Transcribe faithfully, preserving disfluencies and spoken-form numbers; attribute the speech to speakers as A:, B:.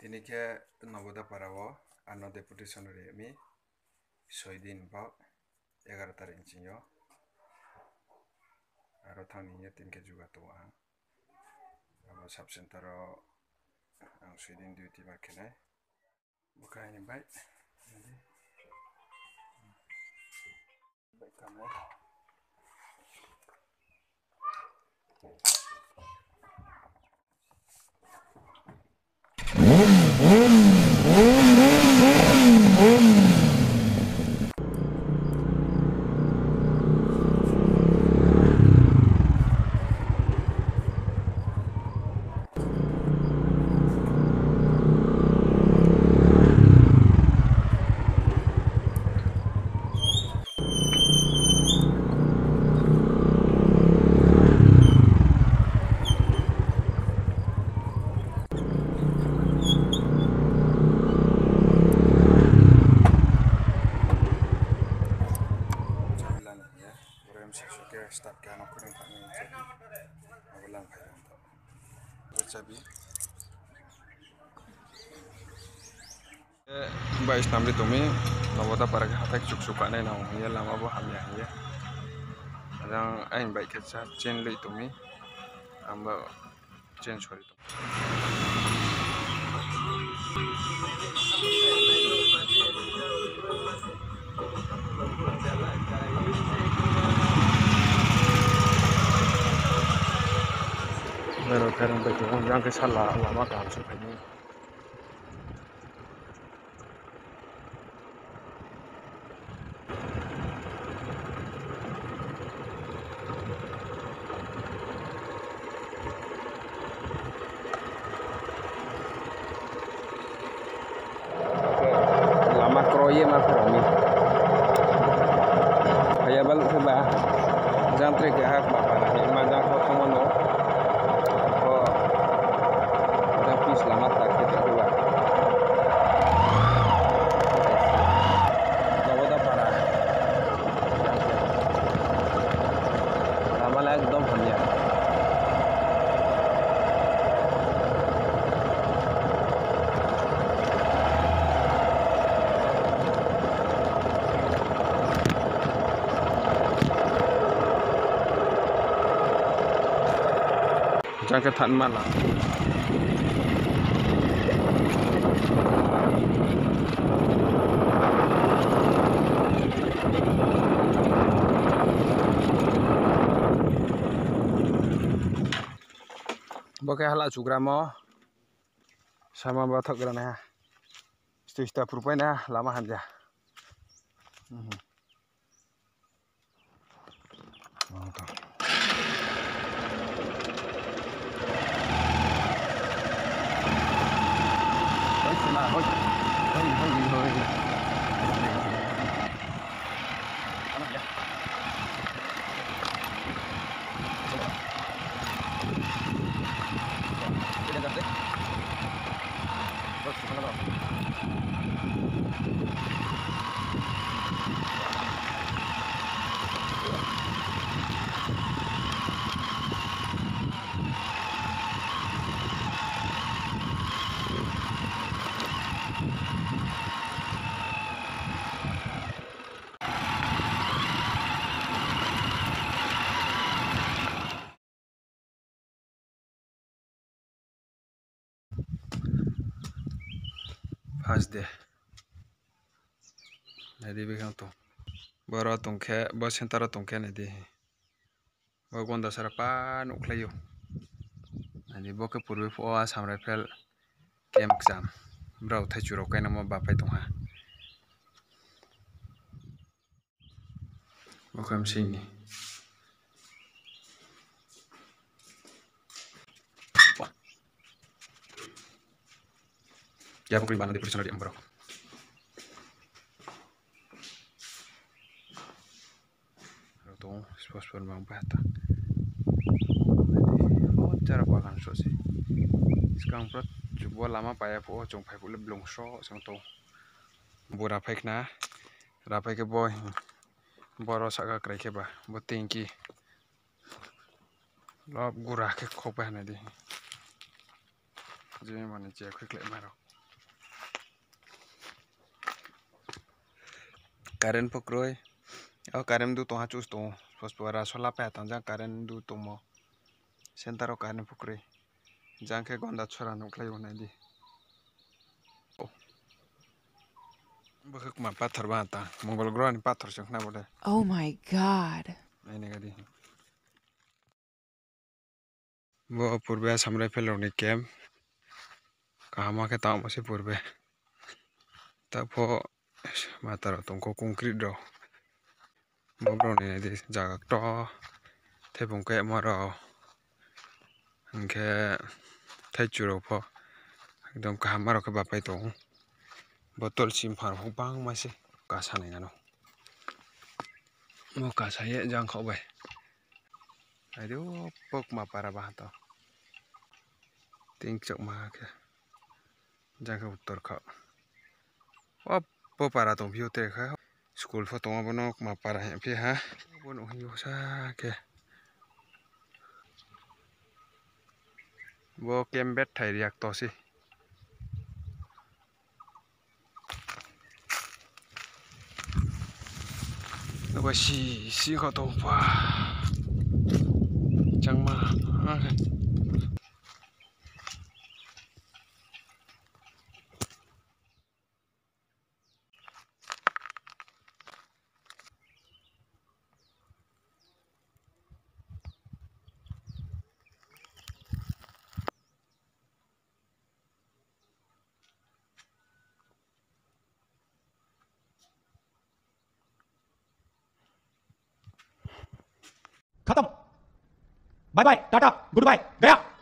A: Tini ke Nogoda Parao ano deputation remi soidin bak egar tarik cinyo aro thangni tin ke juga to ang abo sub center ang soidin duty ba kenai bukai ni bai bai kamai start ke anak kurang tak ni jadi awalan kaya untuk bercabi Mbak Islam di tumi Nogoda para ke hatak cuk suka nih nau ya lama bu hamil ya yang aing baik kerja chain li tumi amba chain sorry tu Pero sekarang begitu, yang kesalah lama kan sebenarnya. Lama kroye mah kami. Ayah balik coba, jangan trik ya hak bapak nanti, macam kau teman lo. Selamat pagi juga. Nogoda para. Lama lagi dom hamil. Jangan ketan malam. Bokai halak juga mau sama batok gerana istilah perupanya lama aja. Mantap. Pas deh. Jadi begitu. Baru tungke, bos sentara tungke nanti. Bagus dasar apa nuklayo. Jadi boke purwi poa sampai pel kem exam. Berau tajurok kayak nama bapak itu ha. Bukan sini. Ya pukul mana di personal di Ambro. Tuh, sponsor bang bata. Oh, cara apa kan so sih? Sekarang perut coba lama payah po, jong payah boleh belum so, sang tuh. Bora payah na, rapai ke boy. Boro saka krai ke bah, botingki. Lob gurah ke kopah nanti. Jadi mana cek quick lek maro. karen pokroi oh karen du tong hachus tong pospora sola pa tang jang karen du tong mo center o karen pokroi jang ke gonda chora nuklai unai di bakak ma pathor ba ta mongol groh ni pathor chakna bode
B: Oh my god.
A: ini gadi bo purbe samrai peloni camp kahama ke ta masi purbe ta pho matar tongko concrete ro bobro ni di jaga to thebong ke maro hingke thaichuro pho ekdom kahama ro ke bapai tong botol simphar ho bang mase kasa nei ngano mo kasa ye jang kho bai ayo pok ma para ba to ting chok ma ke jang ke uttor kho o po para tong view te kha school pho tong abono ma para he phi ha bono hiyo sa ke bo kembet thai riak to si nó xì xì khó tông quá chẳng mà
C: खत्म bye bye tata good bye गया